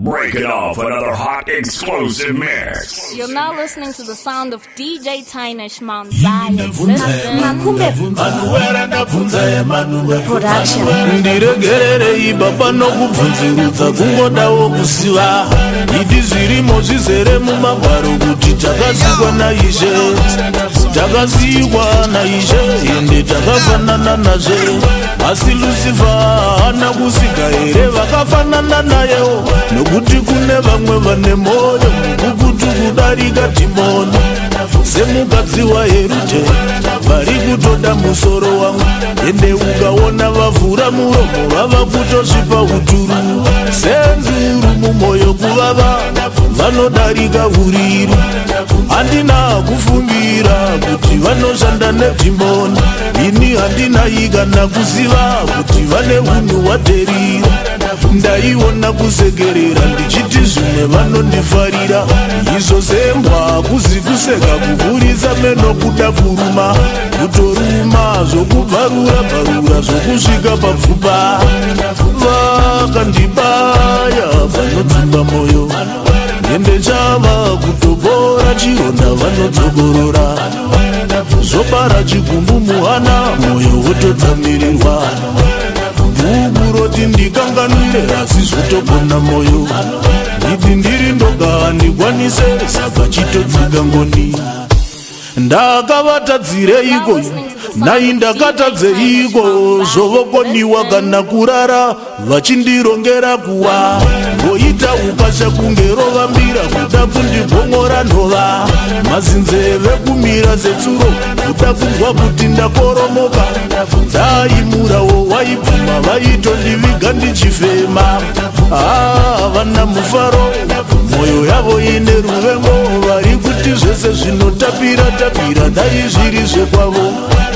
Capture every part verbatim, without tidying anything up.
Breaking off another hot explosive mix. You're now listening to the sound of D J Tynish Mount Zion. Makumbe Production. Ndiregerere ibaba no kubvunzirudza kungodawo kusiva idi zvirimo zvizere mumagwaro kuti takazikwa naizhe takazikwa naizhe ende takafanana nazve asi Lucifer hana kusika here vakafanana nayewo nokuti kune vamwe vane moyo mukukutu kudarika timoni semukadzi waHerute vari kutoda musoro wangu ende ukaona vavhura muromo vava kutosvipa uturu senzuru mumoyo kuvava vanodarika uriru handina kufungira kuti vanoshanda nedhimoni ini handina ikana kuziva kuti vane unhu hwaterira ndaiona kusekerera ndichiti zvimwe vanondifarira izvo sembwa kuzi kuseka kuvhurisa meno kuda kuruma kutoruma zvokubvarura bvarura zvokusvika papfupa vakandibaya vanodzimba moyo ndendechava kutobora chironda vanodzoborora zobara chigumbu muhana moyo wotodzamirirwa bhuku roti ndikanganwire asi zvotogona moyo nditi ndiri ndoga handikwanise saka chitodzika ngoni ndakavatadzireiko nai ndakatadzeiko zvovokoniwa kana kurara vachindirongera kuwa ngoita ukasha kunge rovambira kuda kundibhongora nhova mazinzeve kumira zetsuro kuda kunzwa kuti ndakoromoka ndaimurawo waibvuma vaitondiviga ndichifema havana mufaro mwoyo yavo ine ruvengo vari kuti zvese zvinotapira tapira dai zviri zvekwavo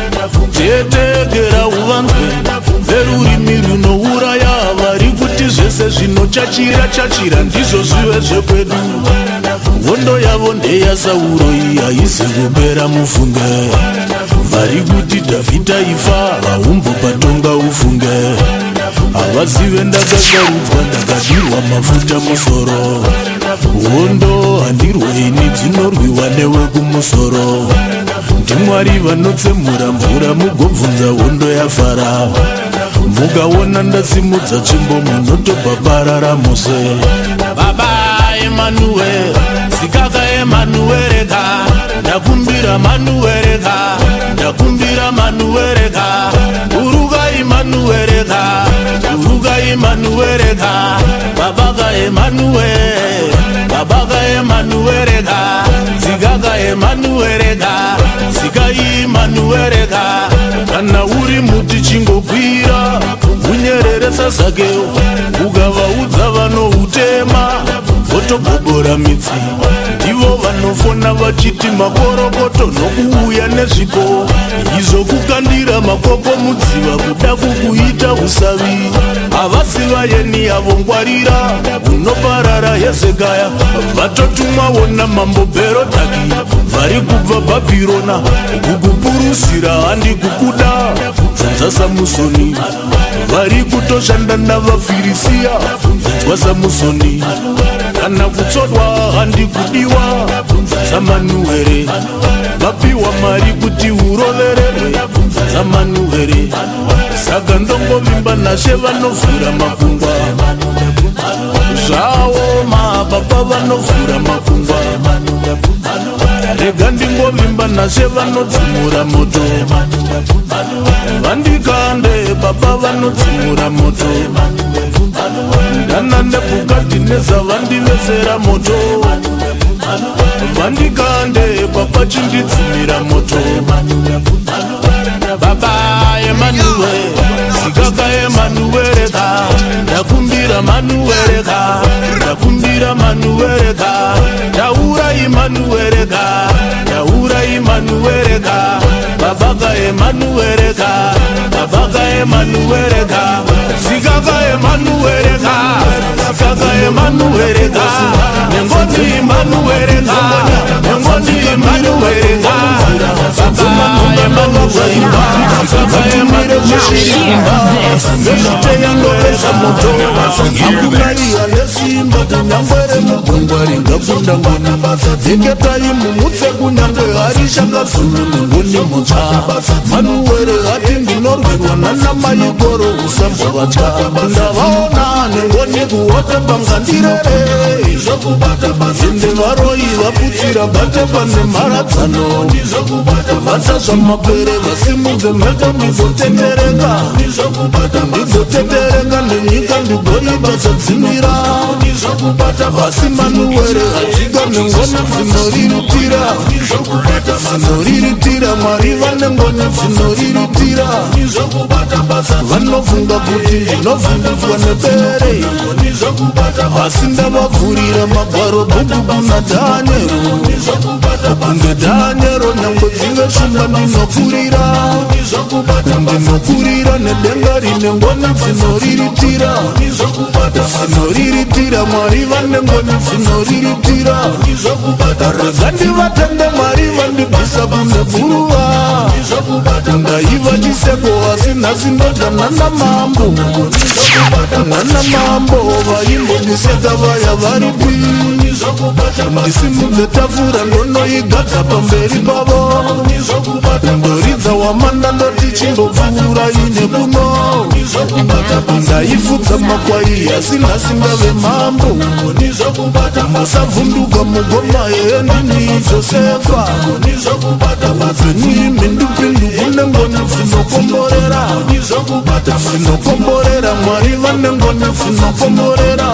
tetegera uvanzwe verurimi runouraya vari kuti zvese zvinochachira chachira ndizvo zvive zvekwedu hondo yavo ndeyasauro iyi haisi kupera mufunge vari kuti Dhavhidha ifa vaumbopatonga ufunge havazive ndakagarudzwa ndakadirwa mafuta musoro hondo handirweni dzinorwiwa newe kumusoro ndimwari vanotsemura mvura mugobvunza hondo yafara mukaona ndasimudza tsvimbo munotobhabarara mose baba Emanuel sikaka Emanueleka ndakumbira Manueleka ndakumbira Manueleka uruka Emanueleka uruka Emanueleka babaka Emanuel babaka Emanueleka sikaka Emanueleka sika Emanueleka kana uri muti chingogwira unyereresa zakeo ukavaudza vanoutema votogobora midzi ndivo vanofona vachiti makorokoto nokuuya nezvipo izvo kukandira makoko mudziva kuda kukuita usavi havasiva yeni yavo ngwarira unoparara Hezekaya vatotumwawo namambo Bherodhaki vari kubva Bhabhirona kukupurusira handi kukuda bvunza Samusoni vari kutoshanda navafirisiya bvunzwa Samusoni kana kutsodwa handi kudiwa zamanuhere vapiwa mari kuti urovererwe zamanuhere saka ndongovimba nashe vanovhura makungwa zvavo mababa vanovhura makungwa rega ndingovimba nashe vanodzimura moto vandikande baba vanodzimura moto ndana nebhukadhineza vandivesera moto vandikande baba chindidzimira moto baba Emanuel sikaka Emanueleka ndakumbira Manueleka ndakumbira Manueleka ndaura Emanueleka ndaura Emanueleka babaka Emanueleka babaka Emanueleka sikaka Emanueleka sikaka Emanueleka nengoni Emanueleka nengoni Emmanuel Baba Emmanuel Baba Emmanuel Neshite yangopesa moto Akunaia nesimba kunyangwere mugungwari ngakunda ngoni Deketa imu mutse kunyangwe harisha ngazulu ngoni mocha Manuwere hati ndinorwirwa nana mayigoro usambo vacha Ndavaona nengoni kuwote pangandirere Zinde varoi vaputsira bate pane mharadzano Vatsazva mapere vasimudze mhete ndizotendereka Ndizotendereka nenyika ndigoita zadzimira Vasi Manuwere hadzika nengoni dzinorirutira Dzinorirutira Mwari vane ngoni dzinorirutira Vanofunga kuti ndinovhundudzwa nebere Vasi ndavavhurira magwaro bhuku kuna Dhaniero Kunge Dhaniero nyangwe dzive shumba ndinokurira Ndinokurira nedenga rine ngoni dzinoriritira Dzinoriritira Mwari vane ngoni dzinoriritira Rega ndivatende Mwari vandibvisa kune guruva Ndaiva chiseko asi nhasi ndodya nana mambo Nana mambo vaimbondiseka vaya varipi Ndisimudze tafura ndonoigadza pamberi pavo Ndoridza wamanda ndoti chimbopfuura ine kuno Ndaifudza makwai asi nhasi ndave mambo Musavhunduka mugoma yendini Josefa Upenyu imhindupindu kune ngoni dzinokomborera Dzinokomborera Mwari vane ngoni dzinokomborera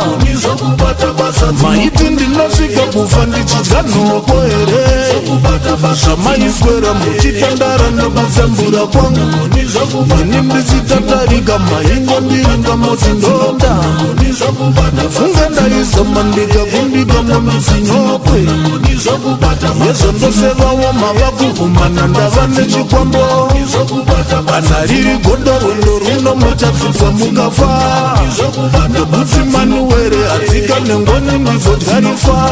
Maiti ndinosvika kufa ndichidya nhoko here Zvamaiswera muchitandara nokuzambura kwangu Ini ndichitatarika maingo ndiringa moti ndonda Funga ndaizama ndikakundika mamidzinyokwe Yezo ndosevawo mavakuhumana ndava nechikwambo Kana riri gondo rwendo runo muchadzidzwa mukafa Ndokuti Manuwere hadzika nengoni ndizodyarifa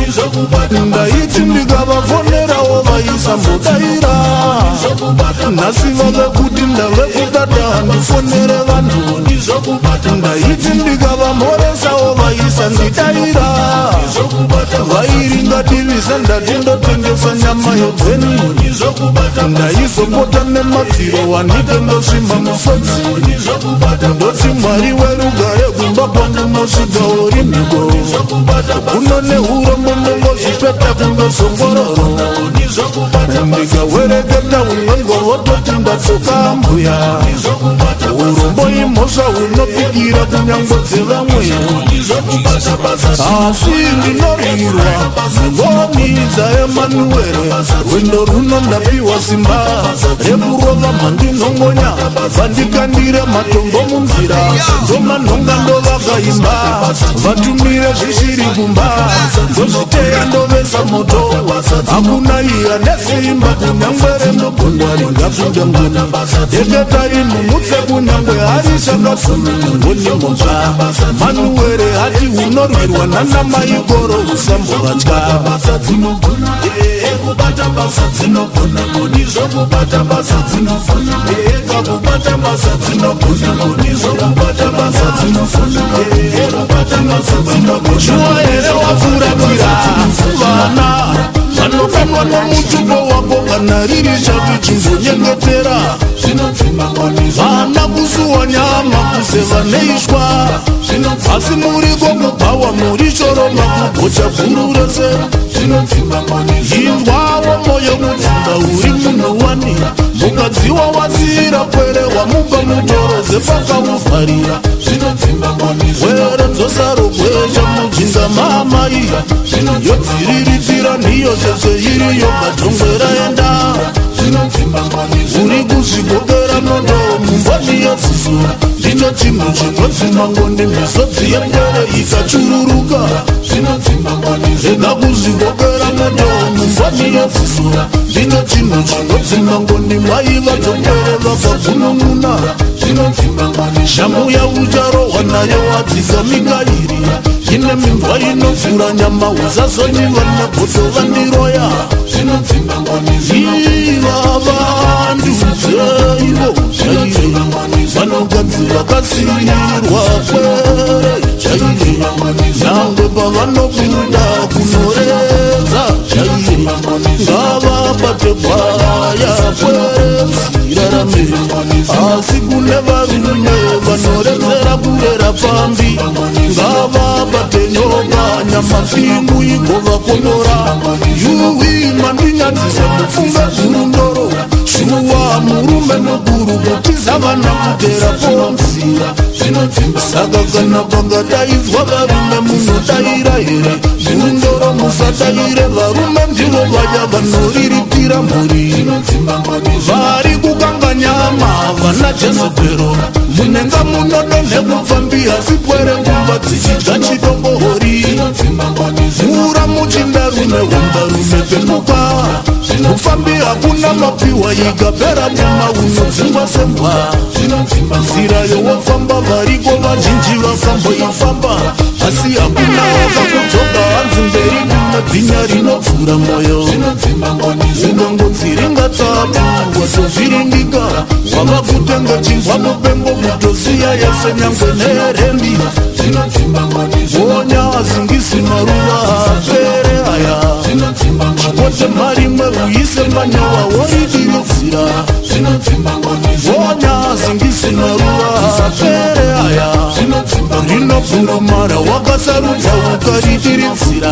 Ndaiti ndikavavonerawo vaisambodaira Nhasi vave kuti ndave kudada handifonere vanhu Ndaiti ndikavamhoresawo vaisandidaira Vairinga divisa ndati ndotengesa nyama yedzeni Ndaizopota nemadziro wanike ndosvimba musodzi Ndoti Mwari werugare kumba pangu nosvika uri mhiko Kuno neurombo ndongozvipeta kundosongororo Ndikawereketa unwengo wototi ndatsoka mbuya Urombo imhosva unopikira kunyango dzevamwe Asi ndinorirwa ngoni dzaEmanuwere Rwendo runo ndapiwa simba rekurova mhandinongonya Vandikandire matombo munzira Ndomanhonga ndovakaimba Vatumire zvishiri kumba Ndozviteya ndovesa moto Hakuna iya nesimba kunyangwere ndogondwari ngakunda ngoni Deketa inu mutse kunyangwe harisha ngafunu ngoni motsva Manuwere hati unorwirwa nana maigoro usambovatya Kubata basa dzinogona ngoni zvokubata basa dzinofuna Ega kubata basa dzinogona ngoni zvokubata basa dzinofuna Ega kubata basa dzinogona Shuwa here wafuratira vana Vanofanwa nomutupo wako kana riri shavi chizonyengetera Vana kusuwa nyama kuseva neishwa Asi muriko kubawa muri shoroma kugocha guru rese Yinzwawo moyo mudzimba uri munhu wani Mukadziwa wazira kwere wamupa mutoro zepakauvharira Were dzosaro kwesha mujinga mamai Yodziriritira ndiyo zvese iriyo madhongwera enda Uri kuzvigokera nondo mumboni yedziso Ndicho chinhu chinodzima ngoni misodzi yembere ikachururuka Rega kuzvigokera nondo mumboni yedziso Ndicho chinhu chinodzima ngoni maiva dzongere vakagunun'una Shambu yaucharohwa nayo wadzisa Mikairi Ine mimvwa inopfura nyama usazonyiva nebhoto vandiroya iva vantu dzeivo chaire vanogadzira kasirwa kwere chaire nyangwe pavanobuda kunoredza chaire ngavabate bwaya kwere zirarame asi kune varume vanoredzera kurera pambi ngavabate nyoka nyamafingu igovakonora yuwi mandinyadzise mupfumbe zurundoro shuwa murume mukuru kutiza vana kutera pomsira saka kana pangadaidzwa varume munotayira here zurundoro musatayire varume ndivo vaya vanoriritira mhuri vari kukanga nyama vana jezebhero munenga munodonhe kupfambi asi pwere ngumba dzichidya chidombohori mura muchindarume wambarume pemuka mufambi hakuna mapiwa ikapera nyama unodzingwa sembwa nzira yowafamba variko vazhinji vakamboifamba asi hakuna wakakudzoka hanzi mberi kumabhinya rinobvura mwoyo ungangodziringatsapu wasozviringika wava kutenga chingwa mupengo mutoziya yese nyangwe nerembi wonya azingisi maruva apere aya chipote marimwe uise manyawa woridiridzira wonya azingisi maruva apere aya rinobvurumara wakasarudza ukaridiridzira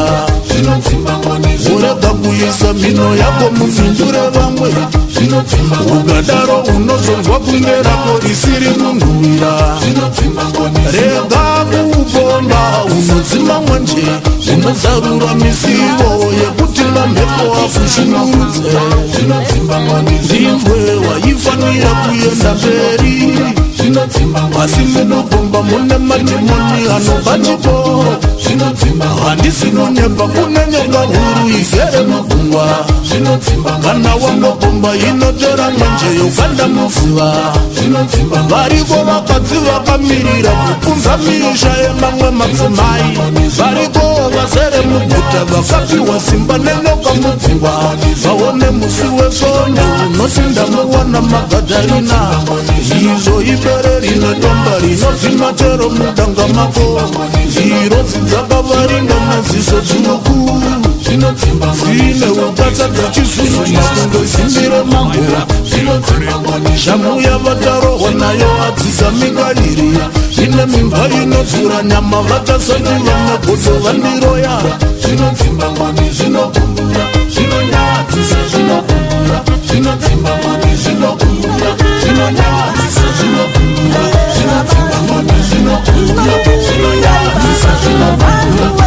urega kuisa mino yako muzindure vamwe ukadaro unozonzwa kunge rako risiri munhuwira rega kuuponda unodzima mwenje unozarura misivo yekuti mamhepo afushungurudze ndinzwe waifanira kuenda mberi asi munobhomba mune madhimoni anoba chipo handisi nonyepa kune nyoka huru izere mugungwa kana wangobhomba inotora mwenje yokanda muziva variko vakadzi vakamirira kupunza misha yemamwe madzimai variko vazere muguta vakapiwa simba nenyoka mudzingwa vaone musi wesonde unosinda muwana magadharina izvo ibere rinotomba rinovhima chero mudanga mako irodzi dzakavaringa maziso dzvuku dzine ukata dzachisuzuma kundozimbire mango shamu yavatarohwa nayo adzizamikariri ine mimba inodzura nyama vatasati vamwe godo vandiroya zvinodzimba mani zvinokumbura zvinonyadzisa zvinokumbura zvinodzimba mani zvinokumbura zvinonyadzisa zvinokumbura zvinodzimba mani zvinokumbura zvinonyadzisa zvinokumbura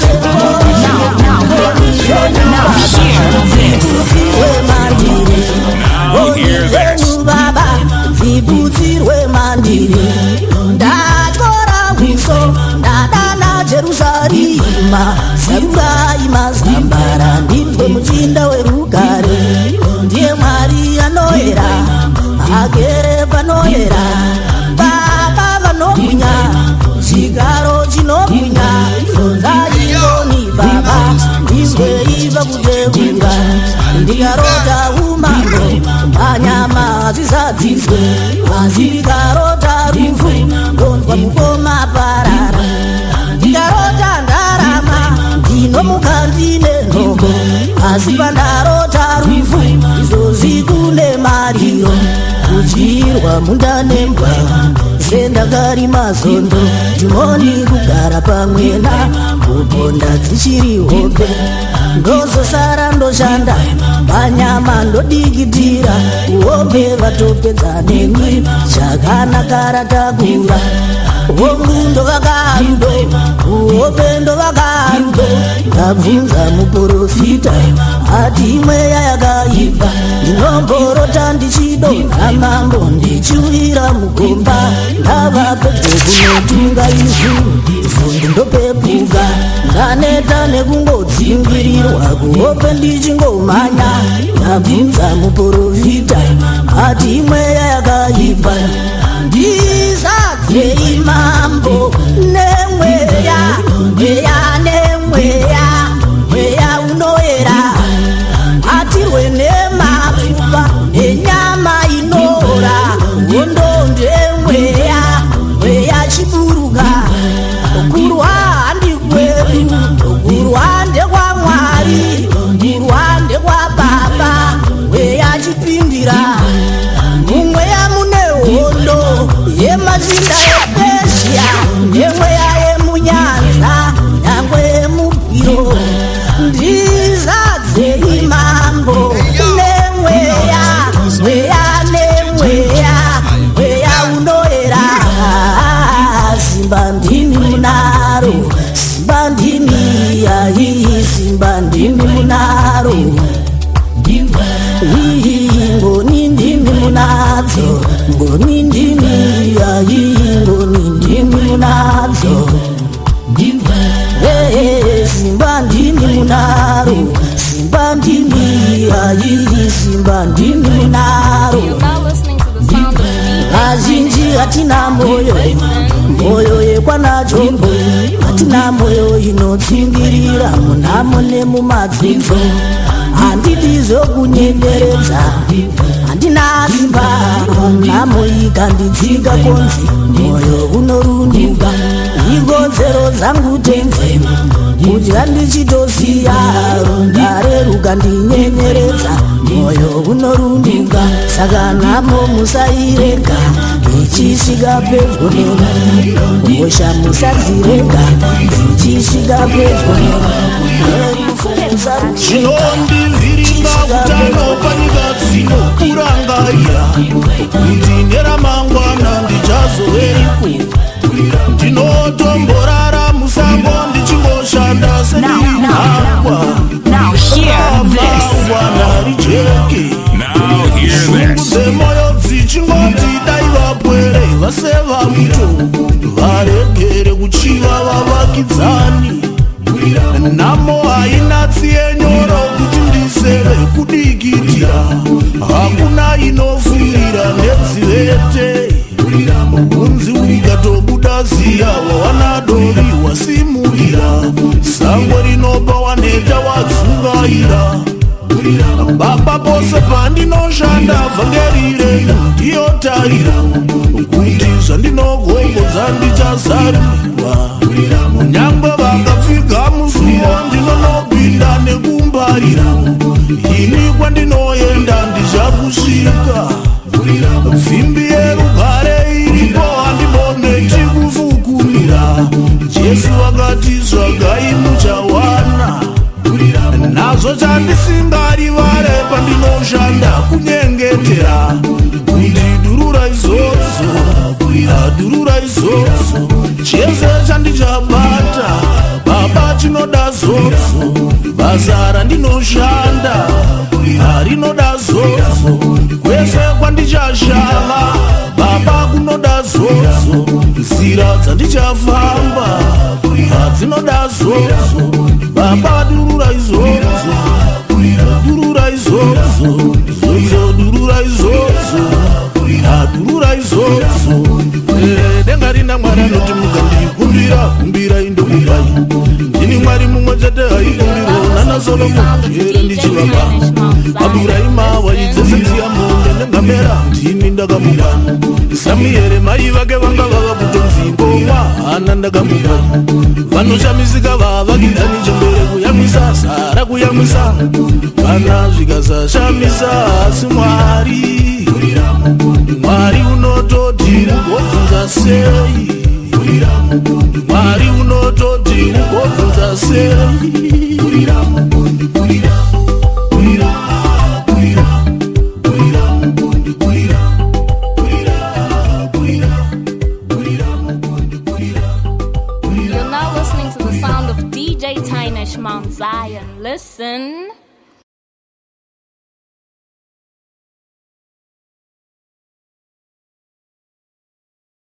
Zibutirwe mandiri ndatora wiso ndadana Jerusalima sarurai mazambara ndinzwe muchinda werugare ndiye Mwari anoera agere panoera baba vanogwinya chigaro chinogwinya zonzaiyoni baba ndinzwe iva kuteura ndikarota umambo panyama hazvizadzizwe asi ndikarota rufu ndonzwa mukoma parara ndikarota ndarama ndinomuka ndine nhongo asi pandarota rufu izvozvi kune mariro kudyirwa mundanembwa sendakarima zondo ndimoni kugara pamwena kuponda dzichiri hope ndozosara ndoshanda panyama ndodikitira kuhope vatopedza nemwi chakanakara takura hongu ndovakarudo kuhope ndovakarudo ndabvunza muprofita ati imweya yakaipa ndinomborota ndichidonha mambo ndichiwira mugomba ndava pedyo kunotunga izvu vhundi ndopepuka ndaneta nekungodzingwirirwa kuhope ndichingomhanya ndabvunza muprofita ati imweya yakaipa ndizadzei mambo nemweya mweya nemweya mweya unoera simba ndimi ai simba ndimi munaro ngoni ndimi munadzo ngoni ndimi ai ngoni ndimi munadzo simba ndimi munaro simba ndimi ai simba ndimi munaro azhinji hatina moyo moyo yekwana jombo hatina moyo inotsingirira munhamo nemumadzidzo handidi zvokunyenyeredza handina simba nhamo ikandidzika konzi moyo unorunduka ikodzero dzangu tenze kuti handichitoziya rundare rukandinyenyeredza moyo unorunduka saka nhamo musairega ichisvika pedyo neni hosha musadzirega ichisvika pedyo neni chinondivhiringa utano panyika dzino kurangarira kuti neramangwana ndichazoveriko ndinotomborara musango ndichingoshanda sendirihakwa ramangwana rijeke shungu dzemoyo dzichingoti dai vapwere vaseva muto varegere kuchiva vavakidzani nhamo haina tsiyenyoro kuti ndiseve kudikitira hakuna inofurira nedzivete unzi ukatobuda ziya wawana dori wasimurira sango rinopa waneta wadzungaira baba pose pandinoshanda vhangerire ndiyotarira kuti zvandinogongodza ndichazarirwa nyangwe vakapfiga musuwo ndinonopinda nekumbarira ini kwandinoenda ndichakusvika pfimbi yerugare iripo handiboneti kufukumira jesu vakati zvagai muchawana nazvo chandisingarivare pandinoshanda kunyengetera kuti durura izvozvo adurura izvozvo chese chandichabata baba chinoda zvozvo basa randinoshanda harinoda zvozvo kwese kwandichashama baba kunoda zvozvo nzira dzandichafamba hadzinoda zvozvo baba durura izvozvo durura izvozvo izvozvo durura izvozvo adurura izvozvo denga rina mwari anoti mukandikumbira kumbira indokupai ndini mwari mumwe chete haikumbiro nana solomoni jere ndichivapa abhurahima waidzesedziya monde nengamera ndini ndakamukana samuere mai vake vanga vava kutonzingomwa hana ndakamukana vanoshamisika vavakidzani chembere kuyamwisa sara kuyamwisa kana zvikasashamisa asi mwari mwari unototi ugobvunza sei mwari unototi ugobvunza sei You're now listening to the sound of D J Tynish, Mount Zion. Listen.